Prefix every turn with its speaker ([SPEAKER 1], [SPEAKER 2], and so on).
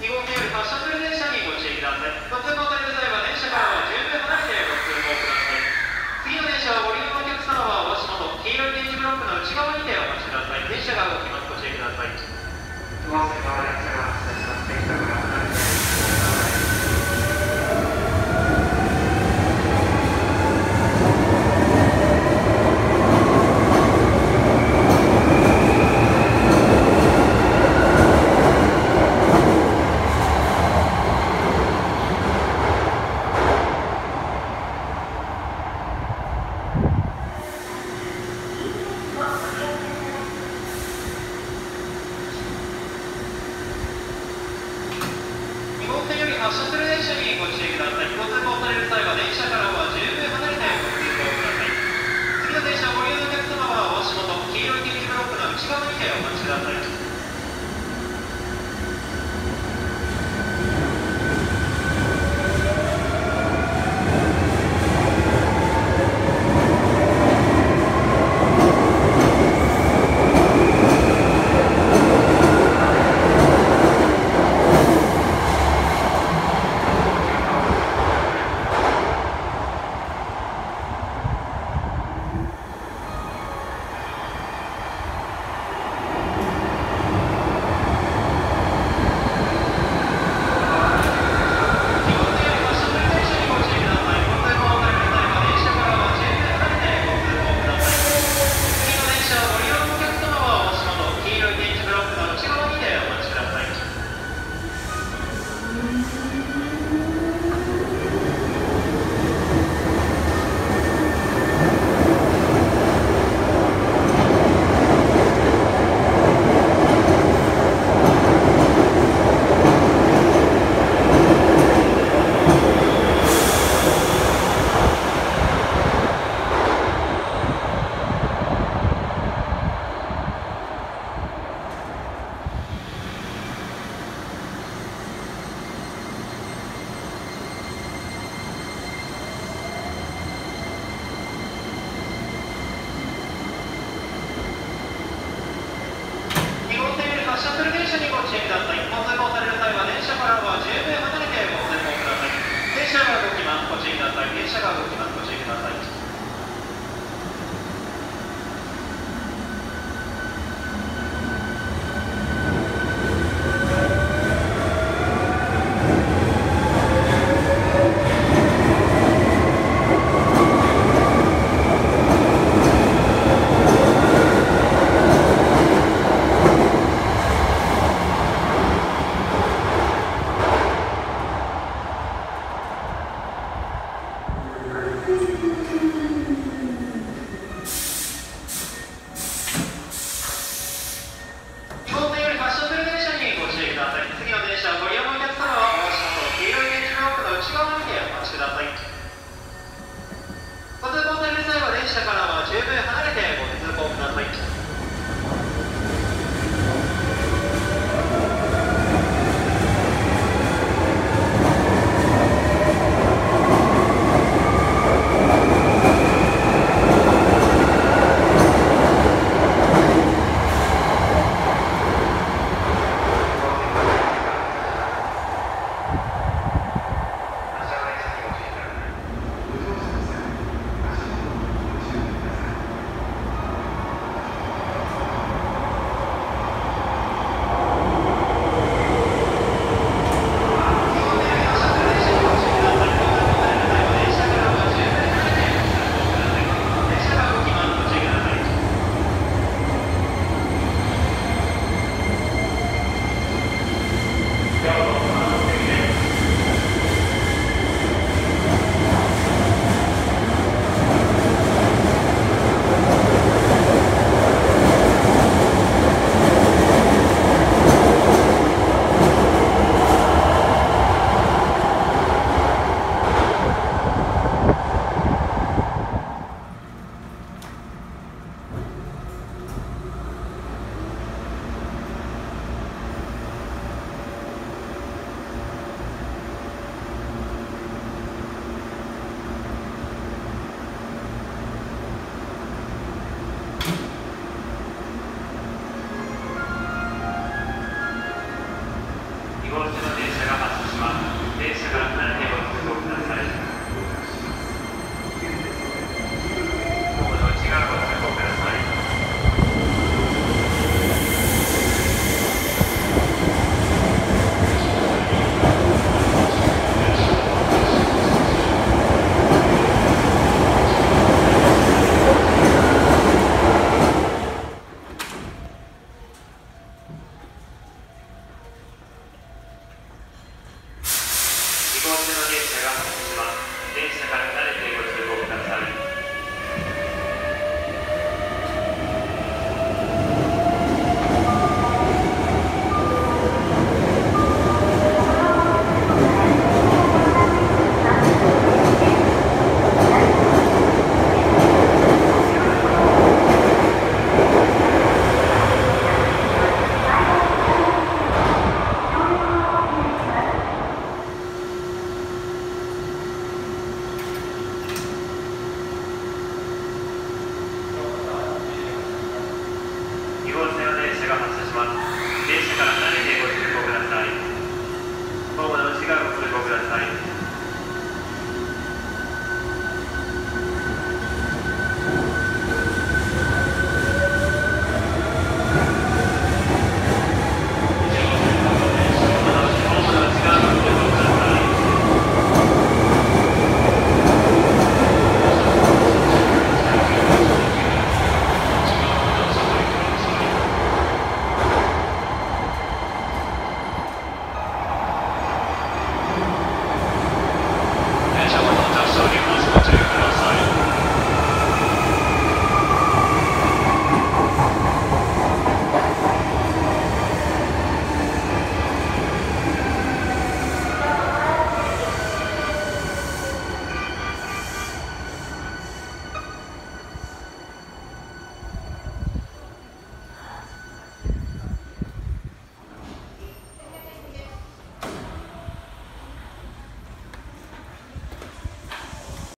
[SPEAKER 1] 2号線より発車する電車にご注意ください。ご通行される際は電車からは十分離れてご通行ください。次の電車をご利用のお客様はお足元、黄色い電磁ブロックの内側にてお待ちください。電車が動きます。ご注意ください。2号線側電車が発車します。電車から離れて発車する電車にご注意ください。ご通行される際は電車からは十分離れてご通行ください。次の電車をご利用のお客様はお足元、黄色い電気ブロックの内側にてお待ちください。発車する電車にご注意ください。ご通行される際は電車からは十分離れてご通行ください。電車が動きます。ご注意ください。電車が動きます。ご注意ください。 号線の電車が